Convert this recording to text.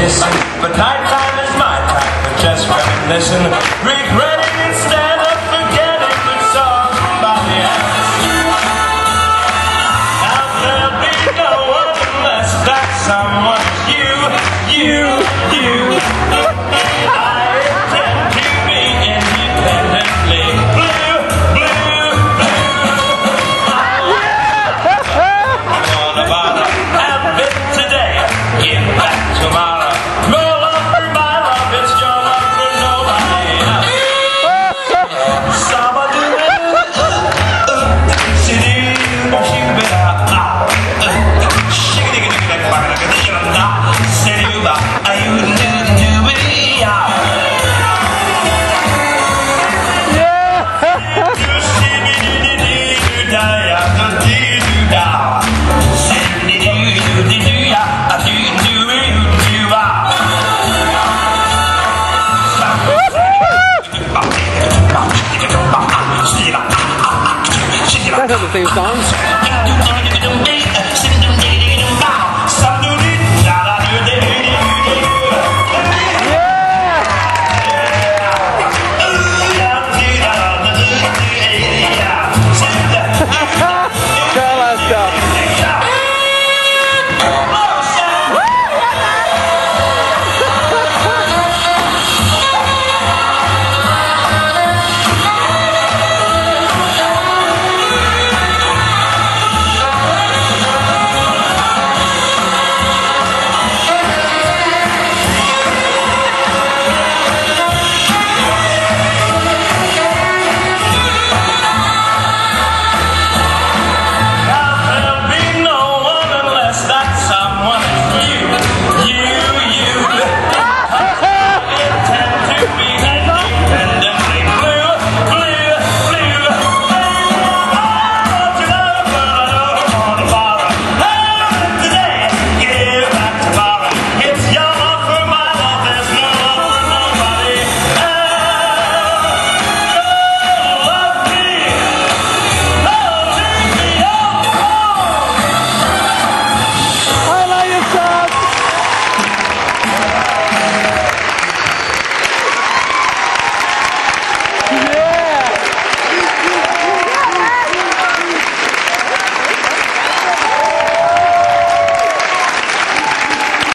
missing, but nighttime is my time for just reminiscing, regretting instead of forgetting good songs by the end. Now there'll be no one unless that someone is you. I intend to be independently blue. On a bottle, have it today, give back tomorrow. No love for my love, it's your love for nobody else. That's not the same song.